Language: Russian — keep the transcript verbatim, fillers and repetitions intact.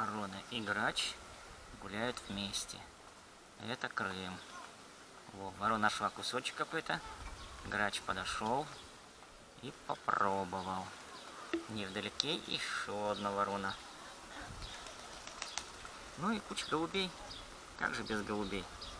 Ворона и грач гуляют вместе. Это Крым. Во, ворона нашла кусочек копыта. Грач подошел и попробовал. Невдалеке еще одна ворона. Ну и куча голубей. Как же без голубей?